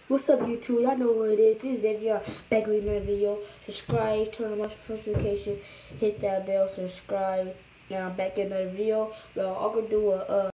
What's up, YouTube? Y'all know what it is. This is Xavier back with another video. Subscribe, turn on notification, hit that bell, subscribe. Now I'm back in another video. Well, I'm gonna do a